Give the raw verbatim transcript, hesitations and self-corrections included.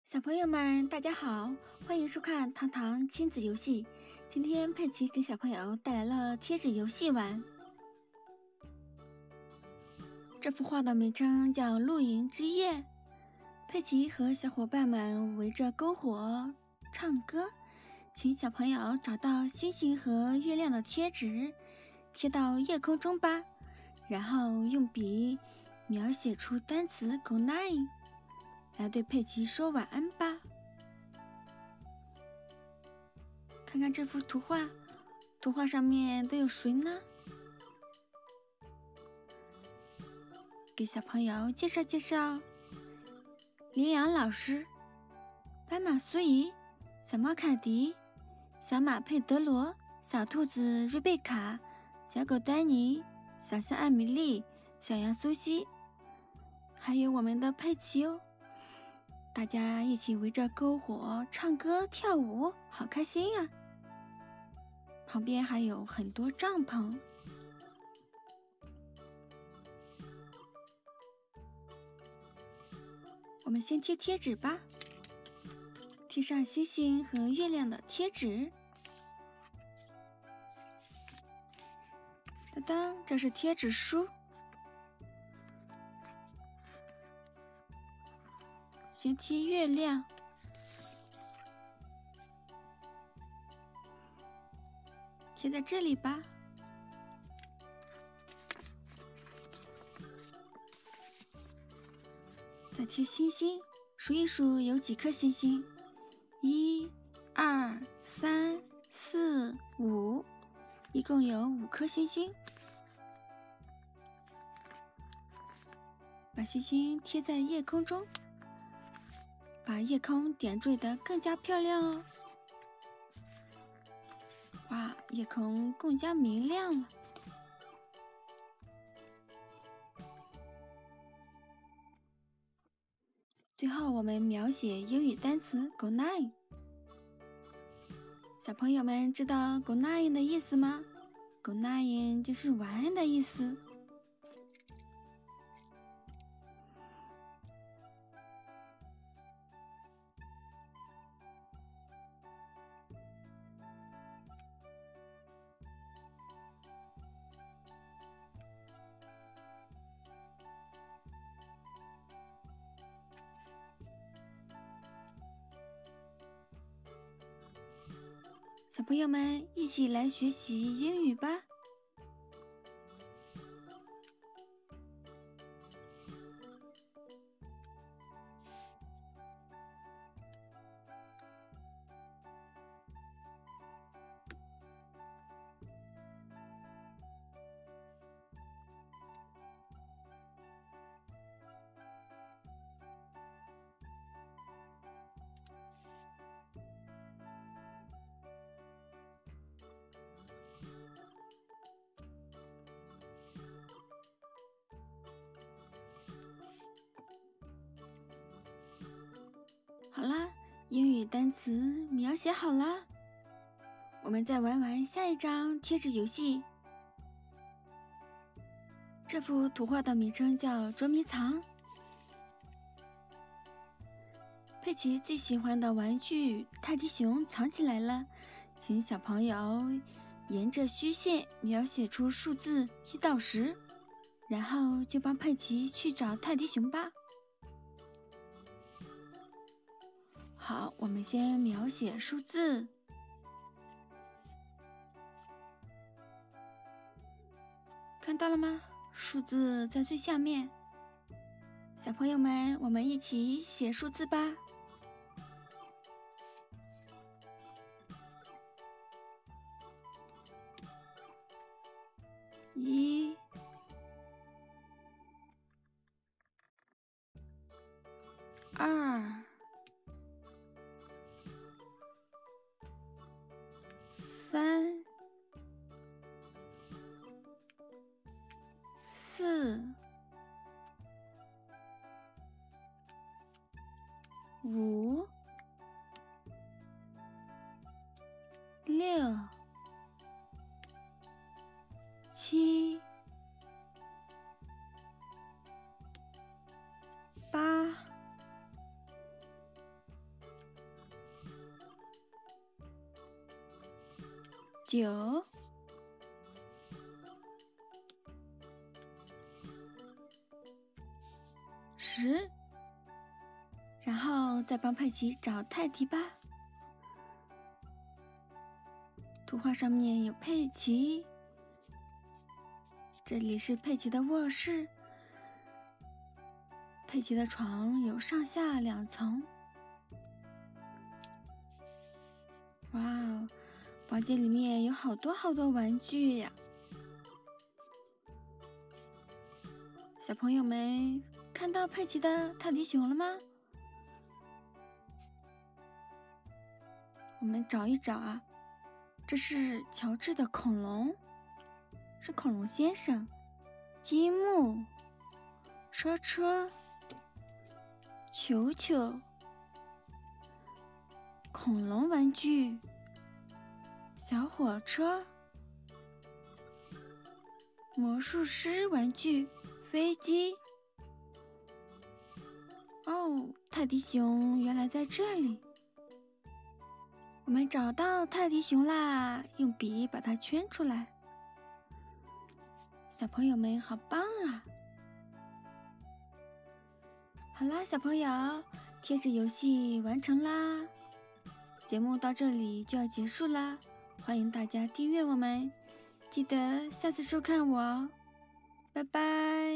小朋友们，大家好，欢迎收看糖糖亲子游戏。今天佩奇给小朋友带来了贴纸游戏玩。这幅画的名称叫《露营之夜》。佩奇和小伙伴们围着篝火唱歌，请小朋友找到星星和月亮的贴纸，贴到夜空中吧。然后用笔描写出单词 Good night。来对佩奇说晚安吧。看看这幅图画，图画上面都有谁呢？给小朋友介绍介绍：羚羊老师、斑马苏怡、小猫凯迪、小马佩德罗、小兔子瑞贝卡、小狗丹尼、小象艾米丽、小羊苏西，还有我们的佩奇哦。大家一起围着篝火唱歌跳舞，好开心呀！旁边还有很多帐篷。我们先贴贴纸吧，贴上星星和月亮的贴纸。当当，这是贴纸书。先贴月亮，贴在这里吧。再贴星星，数一数有几颗星星？一、二、三、四、五，一共有五颗星星。把星星贴在夜空中。把夜空点缀得更加漂亮哦！哇，夜空更加明亮了。最后，我们描写英语单词 Good night。小朋友们知道 Good night 的意思吗？ Good night 就是晚安的意思。小朋友们一起来学习英语吧。好啦，英语单词描写好啦，我们再玩玩下一张贴纸游戏。这幅图画的名称叫捉迷藏。佩奇最喜欢的玩具泰迪熊藏起来了，请小朋友沿着虚线描写出数字一到十，然后就帮佩奇去找泰迪熊吧。好，我们先描写数字。看到了吗？数字在最下面。小朋友们，我们一起写数字吧。一、二、三、四、五、六、七、八、 九、十，然后再帮佩奇找泰迪吧。图画上面有佩奇，这里是佩奇的卧室。佩奇的床有上下两层。哇哦，房间里面有好多好多玩具呀！小朋友们看到佩奇的泰迪熊了吗？我们找一找啊，这是乔治的恐龙，是恐龙先生。积木、车车、球球、恐龙玩具、小火车、魔术师玩具、飞机。哦，泰迪熊原来在这里。我们找到泰迪熊啦，用笔把它圈出来。小朋友们好棒啊！好啦，小朋友，贴纸游戏完成啦。节目到这里就要结束啦，欢迎大家订阅我们，记得下次收看我哦，拜拜。